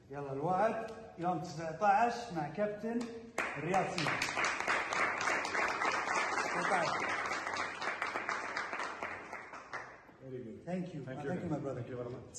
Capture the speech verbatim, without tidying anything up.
يلا الوعد يوم تسعة عشر مع كابتن الرياض سيدي. Very good. Thank you. Thank Thank you, my brother. Thank you very much.